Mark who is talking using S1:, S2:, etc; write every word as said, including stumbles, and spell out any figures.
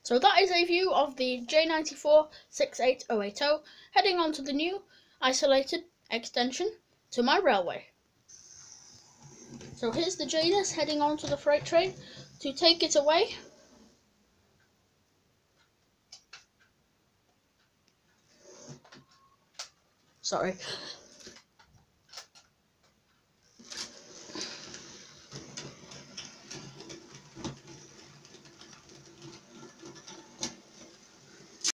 S1: So that is a view of the J ninety-four six eight oh eight oh heading on to the new isolated extension to my railway. So here's the Janus heading on to the freight train to take it away. Sorry.